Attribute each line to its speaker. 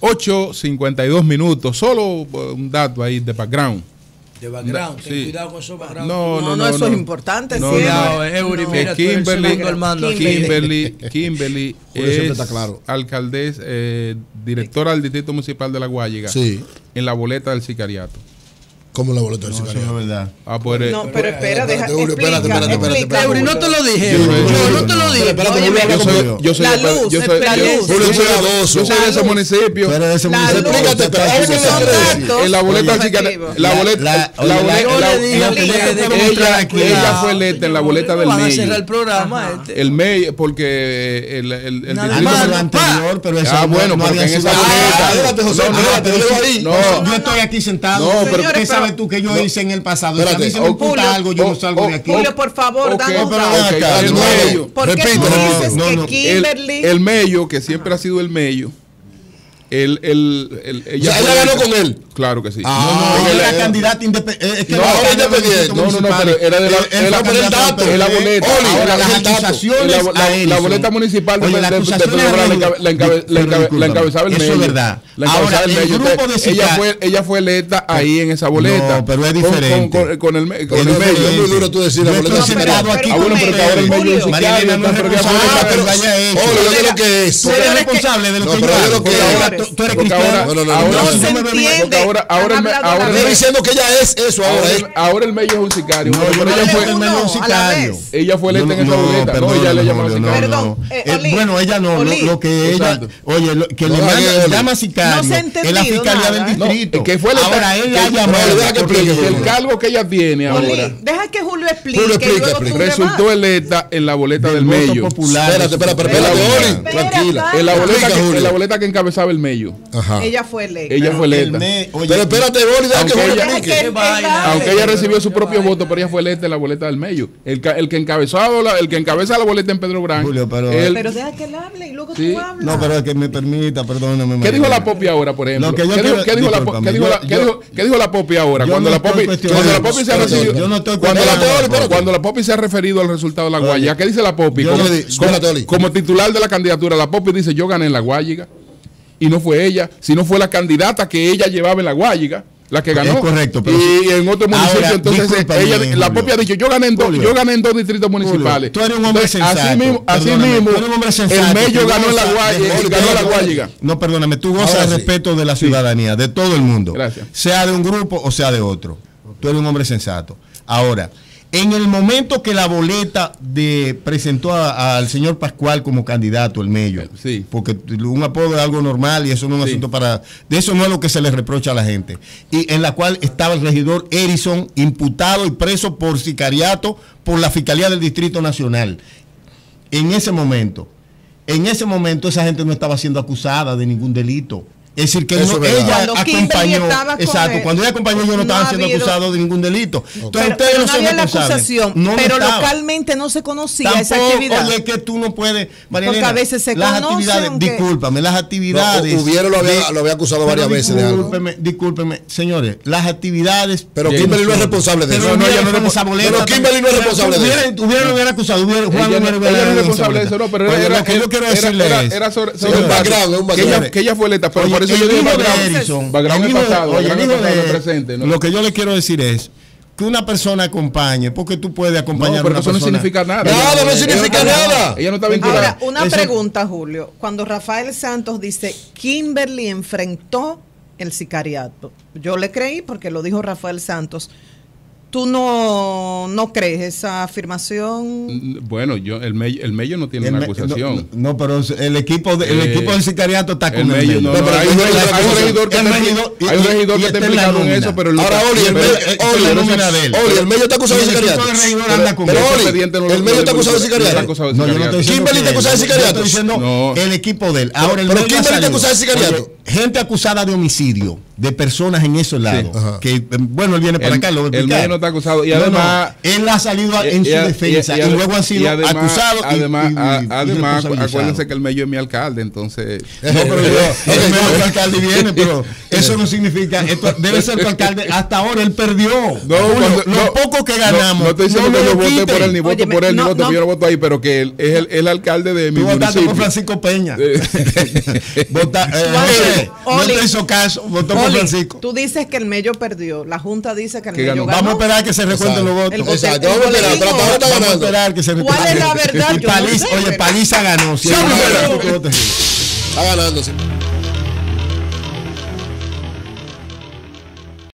Speaker 1: 8:52. Solo un dato ahí de background.
Speaker 2: De background, ten
Speaker 1: Sí.
Speaker 2: cuidado con eso background.
Speaker 3: No, eso es importante.
Speaker 1: No,
Speaker 2: Cuidado, Eury, mira, tú eres el segundo hermano aquí.
Speaker 1: Kimberly
Speaker 4: Julio siempre
Speaker 1: es
Speaker 4: está claro.
Speaker 1: alcaldesa, directora del Distrito Municipal de La Guayiga,
Speaker 4: Sí.
Speaker 1: en la boleta del sicariato.
Speaker 4: ¿Cómo la boleta del
Speaker 5: No, eso
Speaker 4: sicariato?
Speaker 5: no es verdad.
Speaker 3: No, pero espera, deja,
Speaker 4: Julio, espérate,
Speaker 3: explica.
Speaker 2: Eury, no te lo dije.
Speaker 1: Yo
Speaker 2: No te lo dije.
Speaker 4: Espérate,
Speaker 3: Oye,
Speaker 4: Julio, habla
Speaker 1: Yo soy
Speaker 4: conmigo.
Speaker 1: yo soy
Speaker 3: La
Speaker 1: de-
Speaker 3: luz,
Speaker 1: yo soy-
Speaker 3: la
Speaker 1: yo-
Speaker 3: luz.
Speaker 4: Julio,
Speaker 1: yo soy-
Speaker 4: cuidadoso.
Speaker 1: yo soy de ese municipio.
Speaker 5: Pero de ese
Speaker 3: La
Speaker 5: municipio.
Speaker 3: luz.
Speaker 4: Explícate, pero
Speaker 3: Esos
Speaker 4: ¿qué
Speaker 3: son
Speaker 4: quiere decir?
Speaker 3: datos
Speaker 1: En la boleta del
Speaker 3: objetivos.
Speaker 1: sicariato. La boleta. Ella fue electa en la boleta del
Speaker 2: Van a
Speaker 1: medio.
Speaker 2: cerrar el programa este.
Speaker 1: El medio, porque el
Speaker 2: Nada
Speaker 1: distrito-
Speaker 2: más.
Speaker 5: Lo anterior, pero eso
Speaker 1: Ah, bueno,
Speaker 5: no
Speaker 1: porque
Speaker 5: había
Speaker 1: en
Speaker 5: sido.
Speaker 1: esa boleta.
Speaker 4: Adelante, José, adelante,
Speaker 5: pero
Speaker 4: déjalo
Speaker 5: sí,
Speaker 4: ahí.
Speaker 1: No.
Speaker 5: yo estoy aquí sentado.
Speaker 1: No, pero-
Speaker 5: ¿Qué
Speaker 3: Señores,
Speaker 5: sabes
Speaker 3: pero-
Speaker 5: tú que yo hice en el pasado? Si a
Speaker 4: Espérate.
Speaker 5: mí se me imputa
Speaker 1: Julio,
Speaker 5: algo, yo no salgo de aquí.
Speaker 3: Julio, por favor,
Speaker 1: Ok,
Speaker 3: danos
Speaker 1: pero
Speaker 3: datos.
Speaker 1: ven acá,
Speaker 4: el
Speaker 1: el
Speaker 4: medio.
Speaker 1: medio.
Speaker 3: ¿Por qué tú
Speaker 4: Repite,
Speaker 3: dices
Speaker 5: no,
Speaker 3: que
Speaker 5: no.
Speaker 3: Kimberly...
Speaker 1: El Mello, que siempre ha sido el Mello, ella
Speaker 4: Ella ganó con él.
Speaker 1: Claro que sí.
Speaker 5: No,
Speaker 4: Porque
Speaker 5: era
Speaker 4: la-
Speaker 5: candidata independiente. Es que
Speaker 4: No,
Speaker 5: era
Speaker 4: ahora
Speaker 5: candidata
Speaker 4: independiente.
Speaker 1: No, pero era de la,
Speaker 5: Él
Speaker 1: era
Speaker 5: fue
Speaker 1: el
Speaker 5: candidato
Speaker 1: dato,
Speaker 5: del
Speaker 1: es la
Speaker 5: PRD.
Speaker 1: boleta.
Speaker 5: Ahora, las
Speaker 1: el dato.
Speaker 5: acusaciones
Speaker 1: La
Speaker 5: a Edison.
Speaker 1: boleta municipal de
Speaker 5: Oye, las
Speaker 1: Pedro
Speaker 5: acusaciones
Speaker 1: Bravo
Speaker 5: a
Speaker 1: la encabezaba el
Speaker 5: Eso
Speaker 1: Mello.
Speaker 5: es verdad.
Speaker 1: La encabezaba
Speaker 5: Ahora,
Speaker 1: el
Speaker 5: el
Speaker 1: Mello.
Speaker 5: grupo de
Speaker 1: Ella fue electa ahí en esa boleta.
Speaker 5: No, pero es
Speaker 1: Con-
Speaker 5: diferente.
Speaker 1: Con el
Speaker 4: Pero es muy duro tú decir la
Speaker 5: Yo
Speaker 4: boleta del
Speaker 5: estoy
Speaker 4: sicariato.
Speaker 5: sentado aquí
Speaker 1: Ah, bueno,
Speaker 5: con
Speaker 1: pero que ahora el
Speaker 5: ustedes.
Speaker 1: Mello es
Speaker 3: Julio.
Speaker 1: sicario.
Speaker 5: Marilena no es
Speaker 1: pero que
Speaker 5: responsable
Speaker 1: fue-
Speaker 5: de lo que haya hecho.
Speaker 4: Oye, lo que es.
Speaker 5: Tú eres responsable de lo
Speaker 4: No,
Speaker 5: que yo
Speaker 4: pero yo
Speaker 5: hago.
Speaker 4: lo que
Speaker 5: Porque
Speaker 4: es.
Speaker 5: ahora tú eres
Speaker 1: Porque
Speaker 5: cristiano.
Speaker 1: ahora-
Speaker 4: No,
Speaker 1: ahora-
Speaker 3: No
Speaker 1: no
Speaker 3: se
Speaker 1: me-
Speaker 3: entiende.
Speaker 1: porque ahora
Speaker 3: Han
Speaker 1: el-
Speaker 3: hablado
Speaker 1: ahora
Speaker 3: a la
Speaker 4: Estoy
Speaker 3: vez.
Speaker 4: diciendo que ella es eso ahora.
Speaker 1: Ahora el Mello es un sicario.
Speaker 5: No, yo
Speaker 1: pero
Speaker 5: no
Speaker 1: ella
Speaker 5: le
Speaker 1: fue
Speaker 5: digo el Mello es un
Speaker 3: a la
Speaker 5: sicario.
Speaker 3: vez.
Speaker 1: Ella fue electa en esa
Speaker 5: No,
Speaker 1: boleta. No,
Speaker 5: perdón,
Speaker 1: ella le llama
Speaker 5: Julio,
Speaker 1: sicario.
Speaker 3: Perdón, Oli.
Speaker 5: Bueno, ella no,
Speaker 3: Oli.
Speaker 5: lo que ella,
Speaker 1: Exacto.
Speaker 5: oye, lo que
Speaker 4: No,
Speaker 5: le manda,
Speaker 4: Oli.
Speaker 5: llama sicario,
Speaker 3: No se ha
Speaker 5: es la
Speaker 3: entendido
Speaker 5: fiscalía
Speaker 3: nada,
Speaker 5: del
Speaker 1: No,
Speaker 5: distrito.
Speaker 1: que fue electa-
Speaker 5: Ahora ella ha
Speaker 1: que-
Speaker 5: llamado.
Speaker 4: no, deja que
Speaker 5: porque
Speaker 4: explique,
Speaker 1: El
Speaker 4: Julio.
Speaker 1: cargo que ella tiene ahora
Speaker 3: Oli, deja que Julio explique.
Speaker 4: Julio,
Speaker 3: y
Speaker 4: explica,
Speaker 3: luego tú
Speaker 4: explica.
Speaker 1: resultó
Speaker 3: rebates.
Speaker 1: electa en la boleta del
Speaker 5: voto
Speaker 1: Mello.
Speaker 5: popular.
Speaker 4: Espérate, espérate,
Speaker 3: Pero-
Speaker 4: Oli.
Speaker 3: Espera,
Speaker 4: Tranquila.
Speaker 1: En la boleta
Speaker 4: Explica,
Speaker 1: que,
Speaker 4: Julio.
Speaker 1: en la boleta que encabezaba el Mello.
Speaker 4: Ajá.
Speaker 3: Ella fue electa.
Speaker 1: Ella fue electa.
Speaker 4: Pero espérate, Oli, deja que
Speaker 1: Aunque
Speaker 4: Julio
Speaker 1: ella-
Speaker 4: explique.
Speaker 3: Deja que él
Speaker 1: Aunque
Speaker 3: hable.
Speaker 1: ella recibió su propio voto, pero ella fue electa en la boleta del Mello. El que encabeza la boleta en Pedro Brán.
Speaker 5: Julio, pero-
Speaker 3: Pero deja que él hable y luego
Speaker 1: Sí.
Speaker 3: tú hablas.
Speaker 5: No, pero que me permita, perdóname.
Speaker 1: ¿Qué dijo
Speaker 5: Marilena.
Speaker 1: la Popi ahora, por ejemplo?
Speaker 5: Lo que yo
Speaker 1: ¿Qué dijo-
Speaker 5: quiero-
Speaker 1: qué dijo la
Speaker 5: discúlpame,
Speaker 1: qué dijo la- qué dijo- qué dijo la Popi ahora?
Speaker 5: Yo
Speaker 1: Cuando
Speaker 5: no
Speaker 1: la Popi
Speaker 5: estoy
Speaker 1: cuando la
Speaker 5: cuestionando.
Speaker 1: Popi se ha recibido
Speaker 5: Yo no estoy
Speaker 1: cuando la
Speaker 5: cuestionando.
Speaker 1: Popi- cuando la Popi se ha referido al resultado de la Guayiga, ¿qué dice la Popi?
Speaker 5: Yo
Speaker 1: Como,
Speaker 5: no
Speaker 4: di- espérate, Oli.
Speaker 1: como titular de la candidatura, la Popi dice: yo gané en la Guayiga. Y no fue ella, sino fue la candidata que ella llevaba en la Guayiga, la que ganó.
Speaker 5: Es correcto, pero
Speaker 1: y en otro municipio,
Speaker 5: ahora,
Speaker 1: entonces
Speaker 5: discúlpame,
Speaker 1: ella, la
Speaker 5: Julio.
Speaker 1: Popi ha dicho: yo gané en dos distritos municipales.
Speaker 5: Tú eres un hombre
Speaker 1: Entonces,
Speaker 5: sensato.
Speaker 1: Así mismo,
Speaker 5: Perdóname, tú eres un hombre sensato.
Speaker 1: el Mello
Speaker 5: Tú
Speaker 1: ganó en la
Speaker 5: gozas
Speaker 1: Guayiga.
Speaker 5: de-
Speaker 1: Ganó la Guayiga.
Speaker 5: No, perdóname, tú
Speaker 4: Ahora
Speaker 5: gozas
Speaker 4: sí.
Speaker 5: de respeto de la ciudadanía, de todo el mundo.
Speaker 1: Gracias.
Speaker 5: Sea de un grupo o sea de otro. Tú eres un hombre sensato. Ahora, en el momento que la boleta presentó al señor Pascual como candidato, el Mello,
Speaker 1: Sí.
Speaker 5: porque un apodo es algo normal y eso no es un
Speaker 1: Sí.
Speaker 5: asunto de eso no es lo que se le reprocha a la gente, y en la cual estaba el regidor Edison imputado y preso por sicariato por la Fiscalía del Distrito Nacional. En ese momento esa gente no estaba siendo acusada de ningún delito. Es decir, que
Speaker 4: Eso
Speaker 5: no,
Speaker 4: es verdad.
Speaker 5: ella
Speaker 3: Cuando Kimberly
Speaker 5: acompañó.
Speaker 3: estaba con
Speaker 5: Exacto,
Speaker 3: él,
Speaker 5: cuando ella acompañó, ellos no
Speaker 3: no
Speaker 5: estaban
Speaker 3: ha
Speaker 5: siendo
Speaker 3: habido-
Speaker 5: acusados de ningún delito. Entonces,
Speaker 3: Pero,
Speaker 5: ustedes
Speaker 3: pero
Speaker 5: no
Speaker 3: no
Speaker 5: son
Speaker 3: había la
Speaker 5: responsables.
Speaker 3: acusación,
Speaker 5: No, no
Speaker 3: pero
Speaker 5: estaba.
Speaker 3: localmente no se conocía esa
Speaker 5: Tampoco,
Speaker 3: actividad.
Speaker 5: oye, que tú no puedes, Marilena,
Speaker 3: Porque a veces se
Speaker 5: las
Speaker 3: conoce,
Speaker 5: actividades,
Speaker 3: aunque-
Speaker 5: discúlpame, las actividades.
Speaker 4: No, Ubiero lo había acusado varias
Speaker 5: Pero
Speaker 4: veces de algo.
Speaker 5: Discúlpeme, señores, las actividades.
Speaker 4: Pero Kimberly no es responsable de eso.
Speaker 5: Pero
Speaker 1: no, ella no es
Speaker 5: con esa boleta.
Speaker 4: Pero Kimberly no es responsable de eso.
Speaker 5: Hubiera lo hubiera acusado, Juan
Speaker 1: Ella
Speaker 5: hubiera
Speaker 1: no es responsable de eso, no, pero
Speaker 5: Oye,
Speaker 1: era-
Speaker 5: lo que yo quiero
Speaker 1: era-
Speaker 5: decirle
Speaker 1: era-
Speaker 5: es.
Speaker 1: era sobre
Speaker 4: Sí, un background, un background.
Speaker 1: que ella fue electa, pero
Speaker 5: Oye,
Speaker 1: por eso
Speaker 5: el
Speaker 1: yo digo
Speaker 5: hijo de
Speaker 1: background.
Speaker 5: Edison,
Speaker 1: Background
Speaker 5: el
Speaker 1: es
Speaker 5: hijo de-
Speaker 1: pasado,
Speaker 5: oye, el
Speaker 1: background
Speaker 5: hijo
Speaker 1: es
Speaker 5: de-
Speaker 1: pasado, presente, ¿no?
Speaker 5: Lo que yo le quiero decir es que una persona acompañe, porque tú puedes acompañar
Speaker 1: No,
Speaker 5: a
Speaker 1: pero
Speaker 5: una
Speaker 1: eso no
Speaker 5: persona.
Speaker 1: significa nada.
Speaker 4: Nada, no significa nada.
Speaker 1: Ella no está vinculada.
Speaker 3: Ahora, una
Speaker 5: Eso-
Speaker 3: pregunta, Julio. Cuando Rafael Santos dice Kimberly enfrentó el sicariato, yo le creí porque lo dijo Rafael Santos. ¿Tú no crees esa afirmación?
Speaker 1: Bueno, el Mello no tiene una acusación.
Speaker 5: No, pero el equipo del sicariato está con
Speaker 1: El Mello, no,
Speaker 4: No, pero
Speaker 1: hay un regidor que
Speaker 5: el
Speaker 1: está
Speaker 5: regidor-
Speaker 1: hay un regidor que
Speaker 5: y
Speaker 1: está
Speaker 5: está en la
Speaker 1: implicado en
Speaker 5: nómina.
Speaker 1: eso, pero
Speaker 4: Ahora, Oli, el Mello-
Speaker 5: Oli, la nómina de él.
Speaker 4: Oli, el Mello está acusado de
Speaker 5: Y el equipo
Speaker 4: sicariato.
Speaker 5: del regidor anda con
Speaker 4: Pero
Speaker 5: él.
Speaker 4: Oli, el Mello está acusado de sicariato.
Speaker 5: No, yo no estoy diciendo
Speaker 4: Kimberly
Speaker 5: que
Speaker 4: está acusada de
Speaker 5: él.
Speaker 4: sicariato.
Speaker 5: Yo estoy diciendo
Speaker 1: No.
Speaker 5: el equipo de él. Ahora el
Speaker 4: Pero
Speaker 5: Mello
Speaker 4: Kimberly
Speaker 5: ha
Speaker 4: está
Speaker 5: salido.
Speaker 4: acusada de sicariato.
Speaker 5: Oye, gente acusada de homicidio. de personas en esos lados.
Speaker 4: Ajá.
Speaker 5: Que, bueno, él viene para acá, lo va a
Speaker 1: el
Speaker 5: explicar.
Speaker 1: medio no está acusado. Y además.
Speaker 5: Él ha salido en su defensa y luego han sido acusados.
Speaker 1: Además, acuérdense que el medio es mi alcalde, entonces.
Speaker 5: No, pero el medio tu alcalde viene, pero eso no significa. Esto debe ser tu alcalde. Hasta ahora él perdió. Lo poco que ganamos.
Speaker 1: No estoy diciendo que yo vote por él, ni voto
Speaker 3: Óyeme,
Speaker 1: por él, ni
Speaker 3: no,
Speaker 1: voto,
Speaker 3: no.
Speaker 1: yo no voto ahí, pero que él es el alcalde de mi
Speaker 5: Tú votaste
Speaker 1: municipio.
Speaker 5: por Francisco Peña. No
Speaker 3: Oli.
Speaker 5: te hizo caso, votó por
Speaker 3: Oli,
Speaker 5: Francisco.
Speaker 3: tú dices que el Mello perdió. La Junta dice que el
Speaker 1: Que
Speaker 3: Mello
Speaker 1: ganó.
Speaker 3: ganó.
Speaker 5: Vamos a esperar que se recuenten los votos.
Speaker 3: El
Speaker 4: Exacto,
Speaker 3: el
Speaker 4: vamos a esperar,
Speaker 3: boletín,
Speaker 4: pero hasta ahora está
Speaker 5: Vamos a
Speaker 4: ganando.
Speaker 5: esperar que se recuenten.
Speaker 3: ¿Cuál es la verdad?
Speaker 5: Y
Speaker 3: Yo no
Speaker 5: Paliza,
Speaker 3: sé,
Speaker 5: oye,
Speaker 3: pero-
Speaker 5: Paliza ganó. Sí,
Speaker 1: Vamos a
Speaker 5: ganó.
Speaker 1: esperar.
Speaker 4: Está ganando, sí.